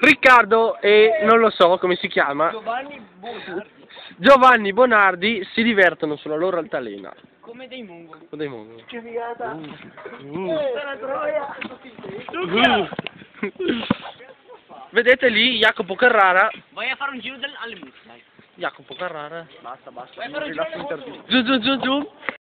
Riccardo e non lo so come si chiama, Giovanni Bonardi si divertono sulla loro altalena. Come dei mongoli. Con dei mongoli. Che figata. La troia. Vedete lì Jacopo Carrara. Vai a fare un giro alle mucche, dai. Jacopo Carrara. Basta. Vai a fare un giro alle mucche. Giù.